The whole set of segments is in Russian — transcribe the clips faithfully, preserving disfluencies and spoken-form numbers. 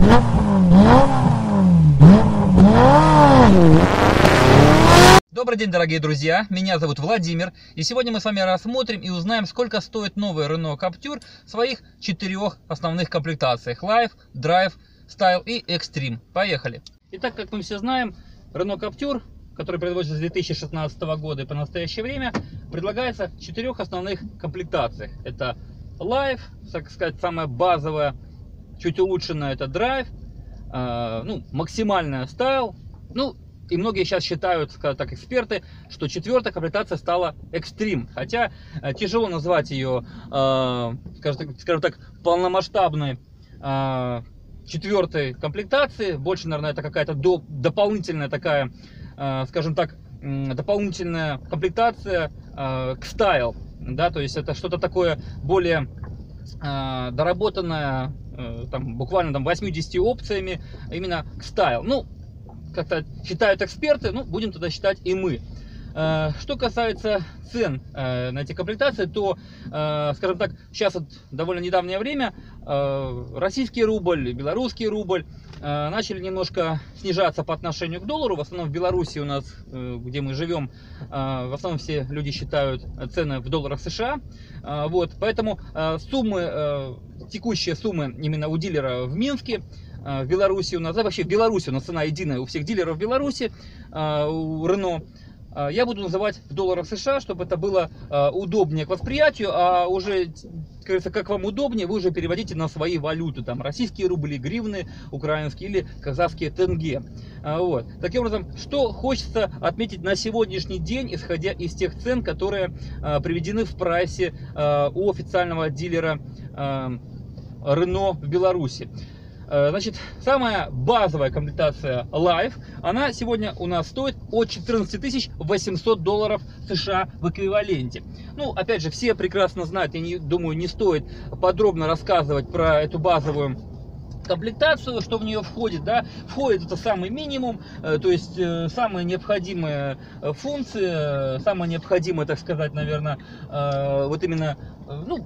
Добрый день, дорогие друзья, меня зовут Владимир, и сегодня мы с вами рассмотрим и узнаем, сколько стоит новый Renault Captur в своих четырех основных комплектациях: Life, Drive, Style и Extreme. Поехали! Итак, как мы все знаем, Renault Captur, который производится с две тысячи шестнадцатого года и по настоящее время, предлагается в четырех основных комплектациях. Это Life, так сказать, самая базовая, чуть улучшенная — это Drive, э, ну, максимальная Style, ну, и многие сейчас считают, скажем так, эксперты, что четвертая комплектация стала Extreme. Хотя э, тяжело назвать ее, э, скажем, так, скажем так, полномасштабной э, четвертой комплектации. Больше, наверное, это какая-то до, дополнительная такая, э, скажем так, э, дополнительная комплектация э, к Style. Да, то есть это что-то такое более э, доработанное, э, там, буквально там восьмью-десятью опциями именно к Style. Ну, как-то считают эксперты, ну, будем тогда считать и мы. Что касается цен на эти комплектации, то, скажем так, сейчас вот довольно недавнее время российский рубль, белорусский рубль начали немножко снижаться по отношению к доллару. В основном в Беларуси у нас, где мы живем, в основном все люди считают цены в долларах США. Вот, поэтому суммы, текущие суммы именно у дилера в Минске, в Беларуси у нас, да, вообще в Беларуси у нас цена единая у всех дилеров в Беларуси, у Renault. Я буду называть в долларах США, чтобы это было удобнее к восприятию, а уже, как говорится, как вам удобнее, вы уже переводите на свои валюты, там российские рубли, гривны, украинские или казахские тенге. Вот. Таким образом, что хочется отметить на сегодняшний день, исходя из тех цен, которые приведены в прайсе у официального дилера Renault в Беларуси. Значит, самая базовая комплектация Life, она сегодня у нас стоит от четырнадцати тысяч восьмисот долларов США в эквиваленте. Ну, опять же, все прекрасно знают, я не, думаю, не стоит подробно рассказывать про эту базовую комплектацию, что в нее входит, да, входит это самый минимум, э, то есть э, самые необходимые функции, э, самые необходимые, так сказать, наверное, э, вот именно, э, ну,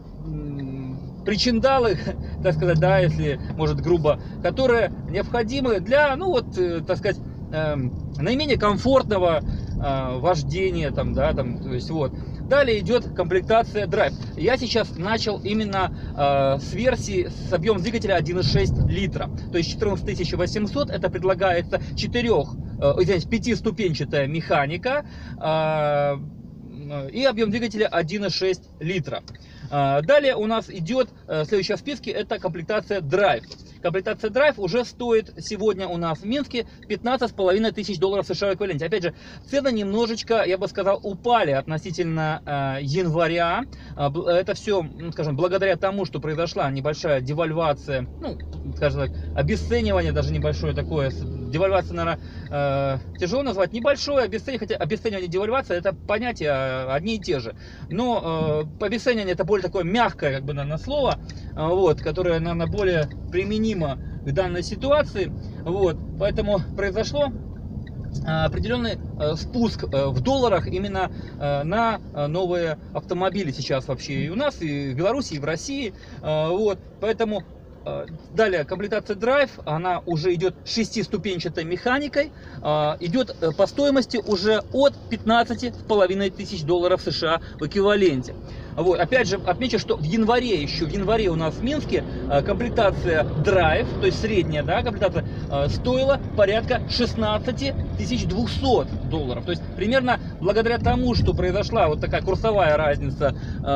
причиндалы, так сказать, да, если, может, грубо, которые необходимы для, ну, вот, э, так сказать, э, наименее комфортного э, вождения, там, да, там, то есть, вот. Далее идет комплектация Drive. Я сейчас начал именно э, с версии с объемом двигателя один и шесть литра. То есть четырнадцать тысяч восемьсот, это предлагается четырех, э, извините, пятиступенчатая механика э, и объем двигателя один и шесть литра. Э, далее у нас идет, э, следующая в списке, это комплектация Drive. Комплектация Drive уже стоит сегодня у нас в Минске пятнадцать с половиной тысяч долларов США в эквиваленте. Опять же, цены немножечко, я бы сказал, упали относительно э, января. Это все, ну, скажем, благодаря тому, что произошла небольшая девальвация, ну, скажем так, обесценивание даже небольшое такое. Девальвация, наверное, э, тяжело назвать. Небольшое обесценивание, хотя обесценивание и девальвация — это понятия одни и те же. Но э, обесценивание — это более такое мягкое, как бы, наверное, слово, э, вот, которое, наверное, более применимо к данной ситуации. Вот, поэтому произошло определенный спуск в долларах именно на новые автомобили сейчас вообще и у нас, и в Беларуси, и в России. Вот, поэтому далее комплектация Drive, она уже идет шестиступенчатой механикой, идет по стоимости уже от пятнадцати с половиной тысяч долларов США в эквиваленте. Вот, опять же, отмечу, что в январе, еще в январе у нас в Минске комплектация Drive, то есть средняя, да, комплектация, стоила порядка шестнадцати тысяч двухсот долларов. То есть примерно благодаря тому, что произошла вот такая курсовая разница,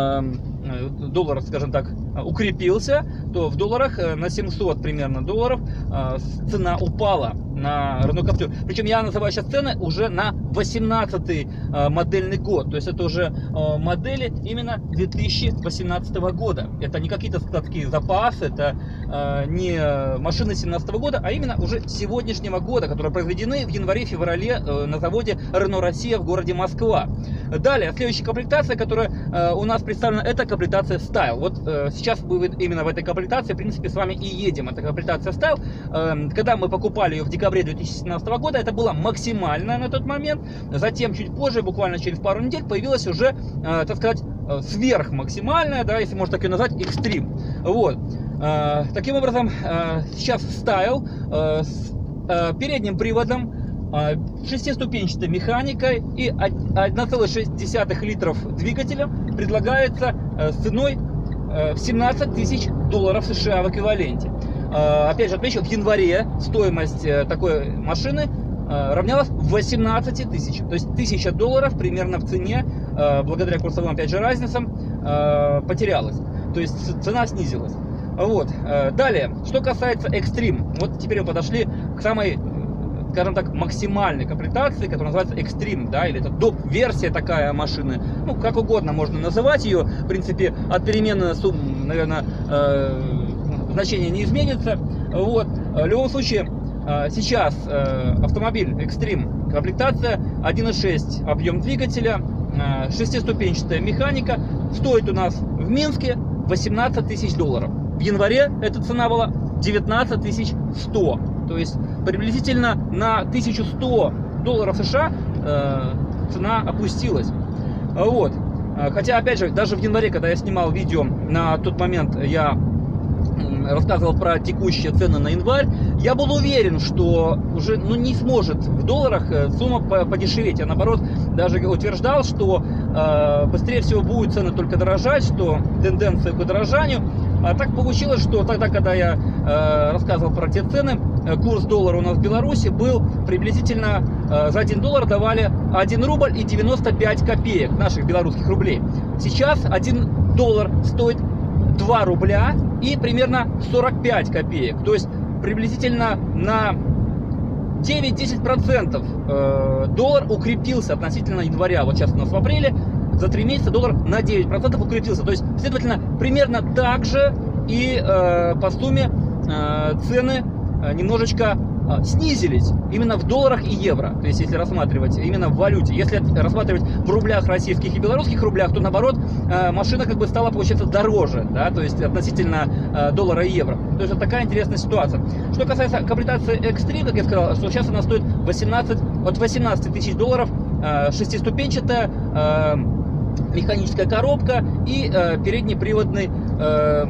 доллар, скажем так, укрепился, то в долларах на семьсот примерно долларов цена упала на Renault Captur. Причем я называю сейчас цены уже на восемнадцатый модельный год. То есть это уже модели именно две тысячи восемнадцатого года. Это не какие-то складские запасы, это не машины семнадцатого года, а именно уже сегодняшнего года, которые произведены в январе-феврале на заводе Renault Россия в городе Москва. Далее, следующая комплектация, которая у нас представлена, это комплектация Style. Вот сейчас мы именно в этой комплектации, в принципе, с вами и едем. Это комплектация Style. Когда мы покупали ее в декабре две тысячи семнадцатого года, это была максимальная на тот момент. Затем, чуть позже, буквально через пару недель, появилась уже, так сказать, сверхмаксимальная, да, если можно так ее назвать, Extreme. Вот. Э, таким образом, э, сейчас Style э, с э, передним приводом, э, шестиступенчатой механикой и один целых шесть десятых литров двигателем предлагается э, с ценой э, в семнадцать тысяч долларов США в эквиваленте. Э, опять же отмечу, в январе стоимость э, такой машины равнялась восемнадцати тысячам. То есть тысяча долларов примерно в цене, благодаря курсовым опять же разницам, потерялась. То есть цена снизилась. Вот. Далее, что касается Extreme. Вот теперь мы подошли к самой, скажем так, максимальной комплектации, которая называется Extreme, да, или это доп-версия такая машины. Ну, как угодно можно называть ее. В принципе, от перемены сумм, наверное, значение не изменится. Вот. В любом случае, сейчас э, автомобиль Extreme, комплектация один и шесть объем двигателя, э, шестиступенчатая механика, стоит у нас в Минске восемнадцать тысяч долларов. В январе эта цена была девятнадцать тысяч сто. То есть приблизительно на тысячу сто долларов США э, цена опустилась. Вот. Хотя, опять же, даже в январе, когда я снимал видео, на тот момент я рассказывал про текущие цены на январь, я был уверен, что уже ну, не сможет в долларах сумма подешеветь. Я, наоборот, даже утверждал, что э, быстрее всего будут цены только дорожать, что тенденция к удорожанию. А так получилось, что тогда, когда я э, рассказывал про те цены, курс доллара у нас в Беларуси был приблизительно э, за один доллар давали один рубль и девяносто пять копеек наших белорусских рублей. Сейчас один доллар стоит два рубля и примерно сорок пять копеек. То есть приблизительно на девять-десять процентов э, доллар укрепился относительно января. Вот сейчас у нас в апреле, за три месяца доллар на девять процентов укрепился. То есть, следовательно, примерно так же и э, по сумме э, цены э, немножечко э, снизились именно в долларах и евро. То есть, если рассматривать именно в валюте. Если рассматривать в рублях российских и белорусских рублях, то наоборот э, машина как бы стала, получается, дороже, да, то есть относительно э, доллара и евро. То есть, вот такая интересная ситуация. Что касается комплектации Extreme, как я сказал, что сейчас она стоит восемнадцать, от восемнадцати тысяч долларов, э, шестиступенчатая, э, механическая коробка и э, переднеприводный э,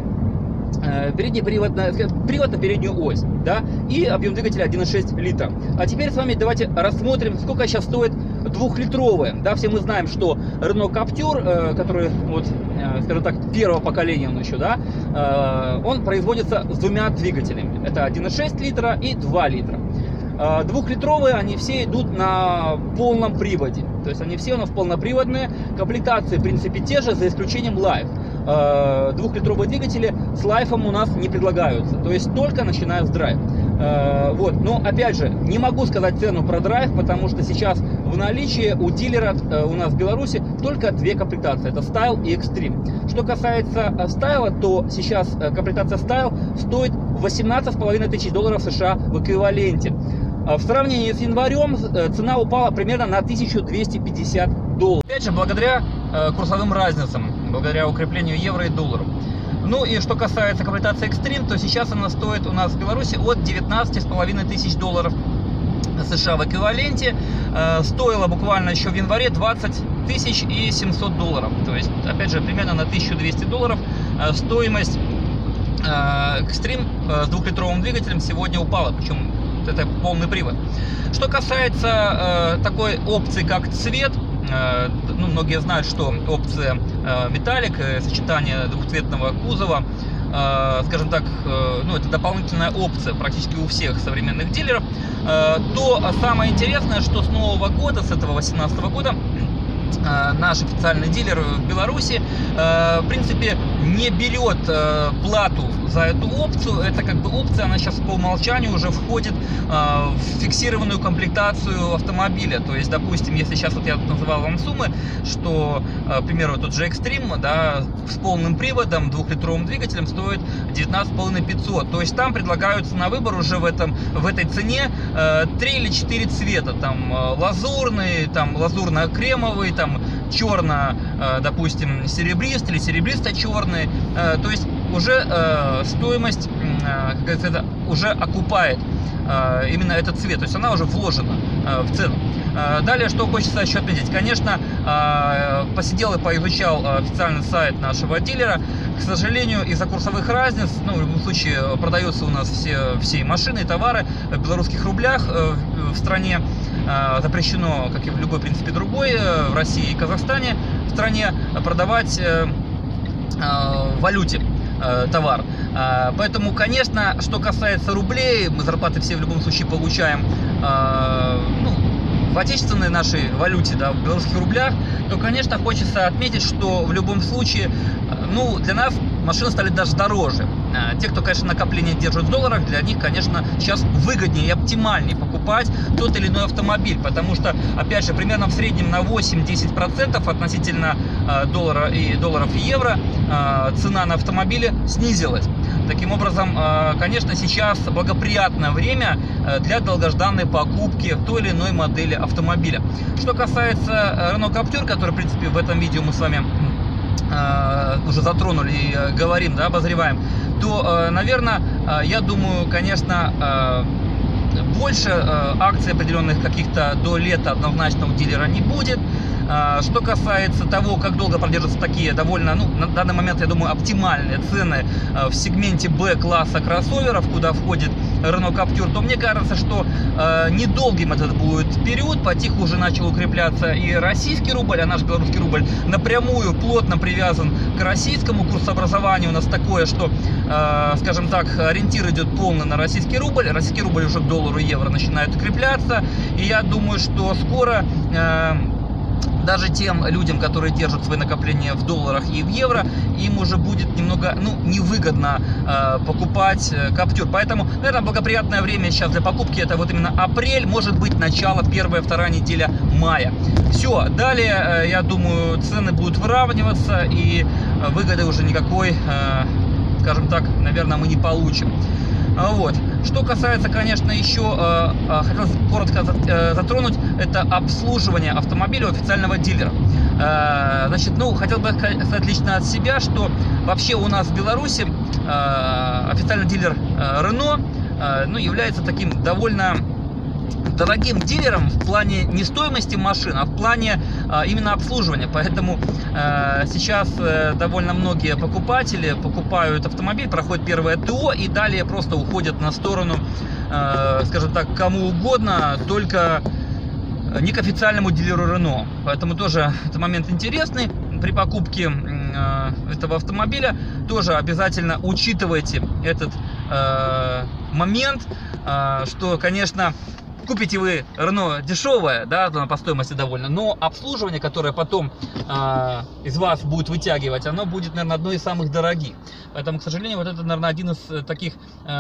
э, переднеприводная, привод на переднюю ось, да, и объем двигателя один и шесть литра. А теперь с вами давайте рассмотрим, сколько сейчас стоит двухлитровая. Да, все мы знаем, что Renault Captur, э, который, вот, э, скажем так, первого поколения он еще, да, э, он производится с двумя двигателями. Это один и шесть литра и два литра. Двухлитровые, они все идут на полном приводе. То есть они все у нас полноприводные. Комплектации, в принципе, те же, за исключением Life. Двухлитровые двигатели с лайфом у нас не предлагаются. То есть только начиная с драйв. Вот. Но, опять же, не могу сказать цену про драйв, потому что сейчас в наличии у дилера у нас в Беларуси только две комплектации. Это Style и Extreme. Что касается Style, то сейчас комплектация Style стоит восемнадцать с половиной тысяч долларов США в эквиваленте. В сравнении с январем цена упала примерно на тысячу двести пятьдесят долларов. Опять же, благодаря курсовым разницам, благодаря укреплению евро и доллара. Ну и что касается комплектации Extreme, то сейчас она стоит у нас в Беларуси от девятнадцати с половиной тысяч долларов США в эквиваленте. Стоила буквально еще в январе двадцать тысяч и семьсот долларов. То есть, опять же, примерно на тысячу двести долларов стоимость Extreme с двухлитровым двигателем сегодня упала. Причем это полный привод. Что касается э, такой опции, как цвет, э, ну, многие знают, что опция э, металлик, э, сочетание двухцветного кузова, э, скажем так, э, ну, это дополнительная опция практически у всех современных дилеров, э, то самое интересное, что с нового года, с этого восемнадцатого года, наш официальный дилер в Беларуси, в принципе, не берет плату за эту опцию. Это как бы опция, она сейчас по умолчанию уже входит в фиксированную комплектацию автомобиля. То есть, допустим, если сейчас вот я называл вам суммы, что, к примеру, тот же Extreme, да, с полным приводом, двухлитровым двигателем стоит девятнадцать с половиной тысяч пятьсот. То есть там предлагаются на выбор уже в, этом, в этой цене три или четыре цвета. Там лазурный, там лазурно-кремовый, там черно, допустим, серебристый или серебристо-черный. То есть уже стоимость как говорится, это уже окупает именно этот цвет, то есть она уже вложена в цену. Далее, что хочется еще отметить, конечно, посидел и поизучал официальный сайт нашего дилера. К сожалению, из-за курсовых разниц, ну, в любом случае, продаются у нас все, все машины и товары в белорусских рублях в стране. Запрещено, как и в любой, в принципе, другой, в России и Казахстане, в стране продавать в валюте товар. Поэтому, конечно, что касается рублей, мы зарплаты все в любом случае получаем, ну, в отечественной нашей валюте, да, в белорусских рублях, то, конечно, хочется отметить, что в любом случае, ну, для нас машины стали даже дороже. Те, кто, конечно, накопление держит в долларах, для них, конечно, сейчас выгоднее и оптимальнее покупать тот или иной автомобиль, потому что, опять же, примерно в среднем на восемь-десять процентов относительно доллара и долларов и евро цена на автомобили снизилась. Таким образом, конечно, сейчас благоприятное время для долгожданной покупки той или иной модели автомобиля. Что касается Renault Captur, который, в принципе, в этом видео мы с вами уже затронули и говорим, да, обозреваем, то, наверное, я думаю, конечно, больше акций определенных каких-то до лета однозначно у дилера не будет. Что касается того, как долго продержатся такие довольно, ну, на данный момент, я думаю, оптимальные цены в сегменте Б-класса кроссоверов, куда входит Renault Captur, то мне кажется, что э, недолгим этот будет период. Потиху уже начал укрепляться и российский рубль, а наш белорусский рубль напрямую плотно привязан к российскому курсообразованию. У нас такое, что, э, скажем так, ориентир идет полный на российский рубль. Российский рубль уже к доллару и евро начинает укрепляться. И я думаю, что скоро... Э, даже тем людям, которые держат свои накопления в долларах и в евро, им уже будет немного, ну, невыгодно э, покупать э, Captur. Поэтому, наверное, благоприятное время сейчас для покупки — это вот именно апрель, может быть, начало, первая, вторая неделя мая. Все, далее, э, я думаю, цены будут выравниваться, и э, выгоды уже никакой, э, скажем так, наверное, мы не получим. Вот. Что касается, конечно, еще, э, э, хотелось коротко э, затронуть, это обслуживание автомобиля у официального дилера. Э, значит, ну, хотел бы сказать лично от себя, что вообще у нас в Беларуси э, официальный дилер э, Renault э, ну, является таким довольно дорогим дилером в плане не стоимости машин, а в плане а, именно обслуживания. Поэтому а, сейчас а, довольно многие покупатели покупают автомобиль, проходят первое ТО и далее просто уходят на сторону, а, скажем так, кому угодно, только не к официальному дилеру Renault. Поэтому тоже это момент интересный. При покупке э, этого автомобиля тоже обязательно учитывайте этот э, момент, э, что, конечно, купите вы Renault дешевое, да, по стоимости довольно, но обслуживание, которое потом э, из вас будет вытягивать, оно будет, наверное, одно из самых дорогих. Поэтому, к сожалению, вот это, наверное, один из таких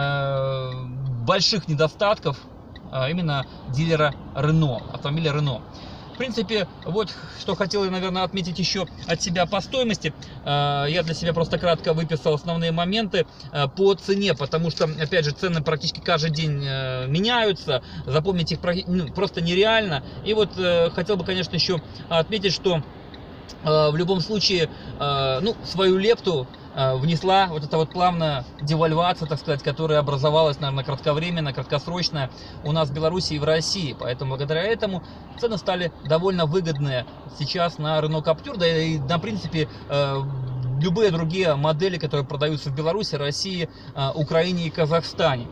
э, больших недостатков э, именно дилера Renault, автомобиля Renault. В принципе, вот что хотел, наверное, отметить еще от себя по стоимости. Я для себя просто кратко выписал основные моменты по цене, потому что, опять же, цены практически каждый день меняются, запомнить их просто нереально. И вот хотел бы, конечно, еще отметить, что в любом случае, ну, свою лепту внесла вот эта вот плавная девальвация, так сказать, которая образовалась, наверное, кратковременно, краткосрочная у нас в Беларуси и в России. Поэтому благодаря этому цены стали довольно выгодные сейчас на Renault Captur, да и на принципе любые другие модели, которые продаются в Беларуси, России, Украине и Казахстане.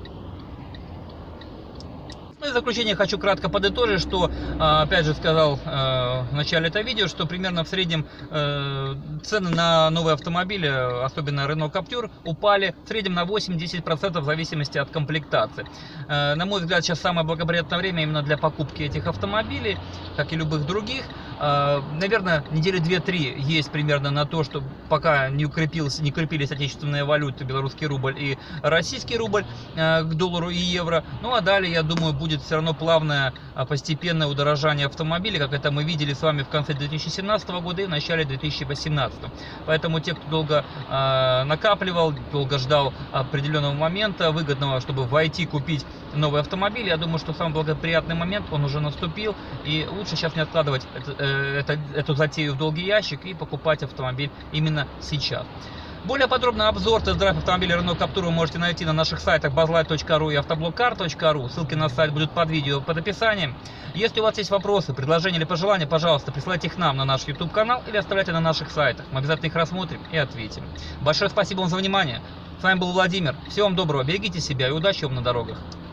Ну и в заключение хочу кратко подытожить, что, опять же, сказал в начале этого видео, что примерно в среднем цены на новые автомобили, особенно Renault Captur, упали в среднем на восемь-десять процентов в зависимости от комплектации. На мой взгляд, сейчас самое благоприятное время именно для покупки этих автомобилей, как и любых других. Наверное, недели две-три есть примерно на то, что пока не укрепились, не укрепились отечественные валюты, белорусский рубль и российский рубль к доллару и евро. Ну а далее, я думаю, будет будет все равно плавное, постепенное удорожание автомобиля, как это мы видели с вами в конце две тысячи семнадцатого года и в начале две тысячи восемнадцатого. Поэтому те, кто долго э, накапливал, долго ждал определенного момента выгодного, чтобы войти, купить новый автомобиль, я думаю, что самый благоприятный момент, он уже наступил, и лучше сейчас не откладывать это, это, эту затею в долгий ящик и покупать автомобиль именно сейчас. Более подробный обзор тест-драйв автомобиля Renault Captur вы можете найти на наших сайтах базлайт точка ру и автоблоккар точка ру. Ссылки на сайт будут под видео под описанием. Если у вас есть вопросы, предложения или пожелания, пожалуйста, присылайте их нам на наш YouTube канал или оставляйте на наших сайтах. Мы обязательно их рассмотрим и ответим. Большое спасибо вам за внимание. С вами был Владимир. Всего вам доброго, берегите себя и удачи вам на дорогах.